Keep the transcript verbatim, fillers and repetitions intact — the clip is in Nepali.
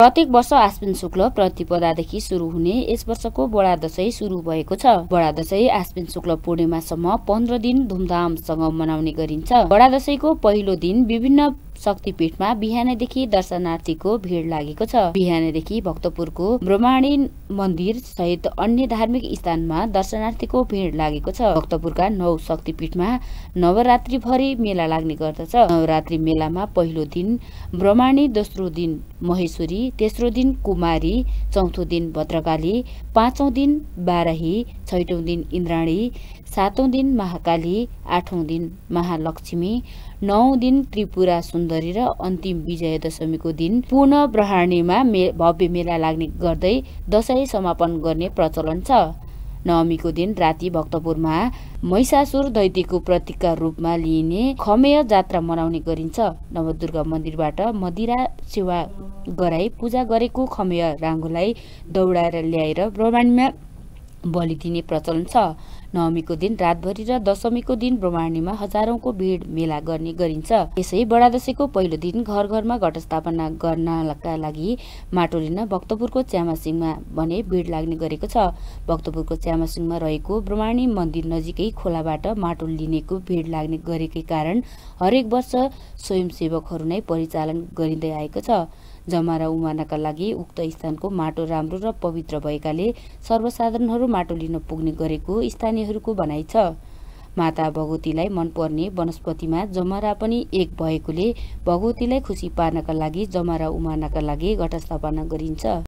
प्रत्येक वर्ष आश्विन शुक्ल प्रतिपदादेखि सुरु हुने यस वर्षको बडा दशैं सुरु भएको छ। बडा दशैं आश्विन शुक्ल पूर्णिमासम्म पन्ध्र दिन धुमधामसँग मनाउने गरिन्छ। बडा दशैंको पहिलो दिन विभिन्न शक्तिपीठमा बिहानैदेखि दर्शनार्थीको भीड़ लागेको छ। बिहानैदेखि भक्तपुरको ब्रह्माणी मन्दिर सहित अन्य धार्मिक स्थानमा दर्शनार्थीको भीड़ लागेको छ। भक्तपुरका नौ शक्तिपीठमा नवरात्रि भरि मेला लाग्ने गर्दछ। नवरात्रि मेलामा पहिलो दिन ब्रह्माणी, दोस्रो दिन महेश्वरी, तेस्रो दिन कुमारी, चौथो दिन भद्रकाली, पाँचौं दिन बाराही, छैटौं दिन इन्द्राणी, सातौं दिन महाकाली, आठौं दिन महालक्ष्मी, नौं दिन त्रिपुरा सुन्दरी र अन्तिम विजय दशमीको दिन पूर्ण ब्रह्माणीमा मे, भव्य मेला लाग्ने गर्दै दशैं समापन गर्ने प्रचलन छ। नवमीको दिन राति भक्तपुरमा महिषासुर दैत्यको प्रतीकका रूपमा लिइने खमेय जात्रा मनाउने गरिन्छ। नवदुर्गा मन्दिरबाट मदिरा सेवा गराई पूजा गरेको खमेय राङ्गोलाई दौडाएर ल्याएर ब्रह्माणीमा बलि दिने प्रचलन छ। नवमीको दिन रातभरि र दशमीको दिन ब्रह्माणीमा हजारौंको भीड़ मेला गर्ने गरिन्छ। यसै बडा दशैंको पहिलो दिन घर घरमा घटस्थापना गर्नका लागि माटो लिन भक्तपुरको च्यामासिङमा भने भीड़ लाग्ने गरेको छ। भक्तपुरको च्यामासिङमा रहेको ब्रह्माणी मन्दिर नजिकै खोलाबाट माटो लिनेको भीड़ लाग्ने गरेकै कारण हरेक वर्ष स्वयंसेवकहरू नै परिचालन गरिँदै आएको छ। जमारा उमार्नका लागि उक्त स्थानको माटो राम्रो र पवित्र भएकाले सर्वसाधारणहरू माटो लिन पुग्ने गरेको स्थानीयहरूको भनाइ छ। माता भगवतीलाई मनपर्ने वनस्पतिमा जमरा पनि एक भएकोले भगवतीलाई खुसी पार्नका लागि जमरा उमार्नका लागि घटस्थापना गरिन्छ।